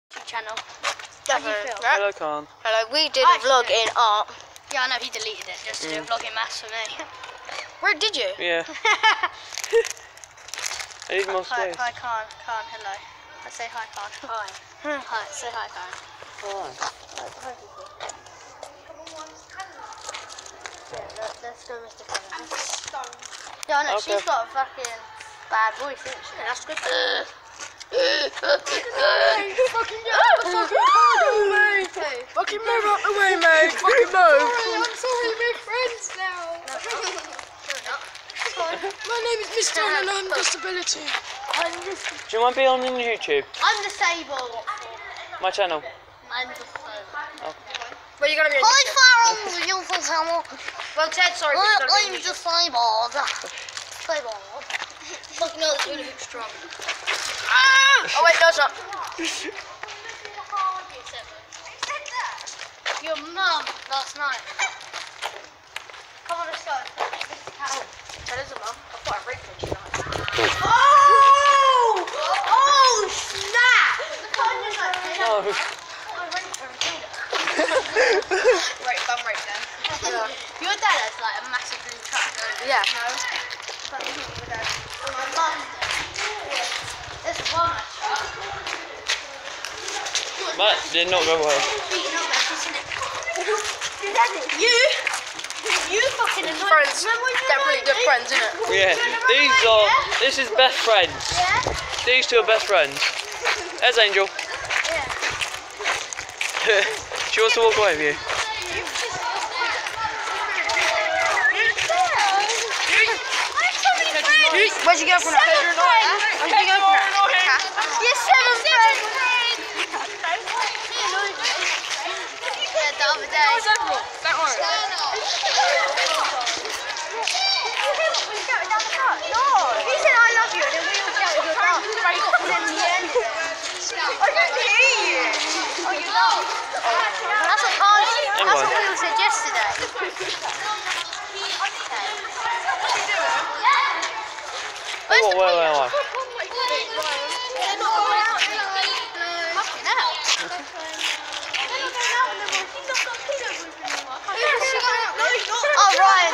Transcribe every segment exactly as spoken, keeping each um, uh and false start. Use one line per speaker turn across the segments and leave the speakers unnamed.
channel.
How do you feel?
Hello, Khan.
Hello, we did
I
a vlog in art.
Yeah, I know, he deleted it just to do a
Mm.
vlog in maths for me.
Where did you?
Yeah. I need more
Hi,
space.
hi, Khan. Khan, hello. Let's say hi, Khan. Hi. Hi, say hi, Khan.
Hi.
Hi, people. Yeah, let, let's go, Mister Khan. Yeah, I know,
Okay.
she's got a fucking bad voice, isn't she?
Yeah, that's good.
Fucking
get out the fucking car, mate! Fucking move out the way, mate! Fucking move!
Sorry, I'm sorry, we're friends now.
My name is Mister and I'm disability.
I'm just,
Do you want to be on YouTube?
I'm disabled.
My channel.
I'm disabled.
Oh.
Where are you gonna be?
Hi, Farrell. You're from Samuel.
Well, Ted, sorry. but
I'm
you're gonna be
disabled. Disabled. Fuck no, it's really strong.
Ah! Oh wait, no, it's not.
Your mum last night. Come on, let's go.
That is a mum. I've got a rape when she died.
Oh! Oh, snap!
No.
Right, bum right then. Yeah.
Your dad has like a massive blue truck, don't you?
Yeah.
No. But your dad. My mum. There's one truck.
That did not go well.
You? You fucking annoying.
Friends. They're pretty good friends, isn't it?
Yeah. These are. This is best friends.
Yeah?
These two are best friends. There's Angel.
Yeah.
She wants to walk away with you.
Where'd you go from that? Where'd you go from that?
You're seven friends. Yeah, the other day.
Don't worry.
No, he said I love you, and then we all shouted your dog. And then he ended it. I don't hear you. Oh, you don't? That's what Carl said. That's what we all said yesterday. Where's
Oh,
the
where am I?
Fucking hell. Oh, Ryan.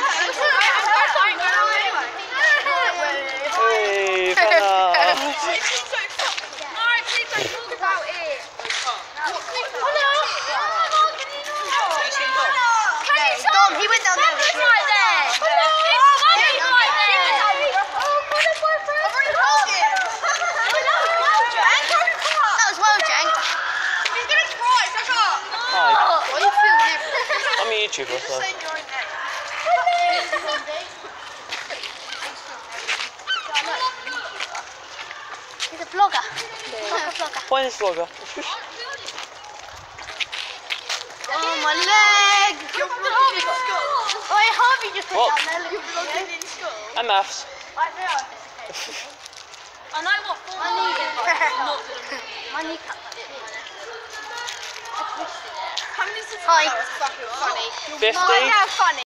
Hey, fella.
Dom, he went down there. That was Wojang.
Hi.
What are you filming everything?
I'm a YouTuber, so.
He's a vlogger. Vlogger, vlogger.
Find this vlogger.
Oh, my leg! You're vlogging in school. Oh, hey, Harvey just went
What?
down there. You're vlogging in school?
And maths.
I know. I know what. My knee. My knee cut. I twisted it.
Hi. That was fucking funny.
fifty.
Funny.